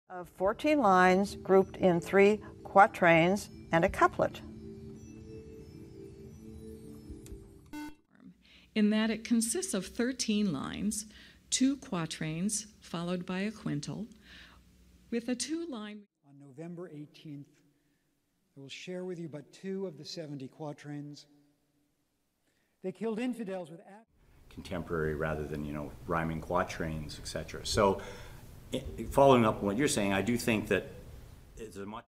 Of 14 lines grouped in 3 quatrains and a couplet. In that it consists of 13 lines, 2 quatrains followed by a quintal, with a 2-line. On November 18th, I will share with you but 2 of the 70 quatrains. They killed infidels with contemporary rather than, rhyming quatrains, etc. So, following up on what you're saying, I do think that it's a much